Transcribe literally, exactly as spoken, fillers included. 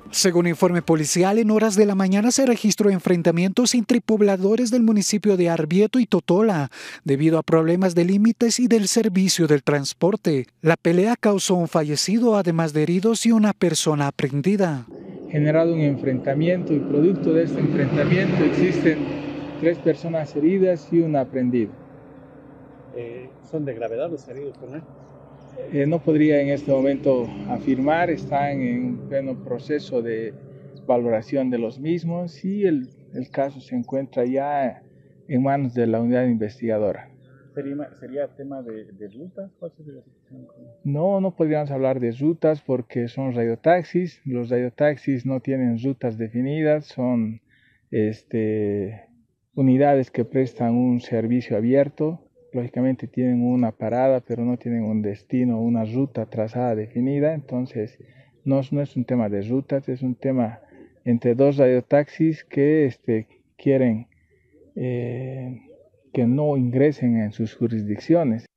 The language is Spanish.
Según informe policial, en horas de la mañana se registró enfrentamientos entre pobladores del municipio de Arbieto y Totola, debido a problemas de límites y del servicio del transporte. La pelea causó un fallecido, además de heridos y una persona aprehendida. Generado un enfrentamiento y producto de este enfrentamiento existen tres personas heridas y un aprehendido. Eh, ¿Son de gravedad los heridos, coronel? Eh, no podría en este momento afirmar, están en un pleno proceso de valoración de los mismos y el, el caso se encuentra ya en manos de la unidad investigadora. ¿Sería, sería tema de, de rutas? ¿Cuál sería la situación? No, no podríamos hablar de rutas porque son radiotaxis. Los radiotaxis no tienen rutas definidas, son este, unidades que prestan un servicio abierto. Lógicamente tienen una parada, pero no tienen un destino, una ruta trazada definida. Entonces, no, no es un tema de rutas, es un tema entre dos radiotaxis que este, quieren eh, que no ingresen en sus jurisdicciones.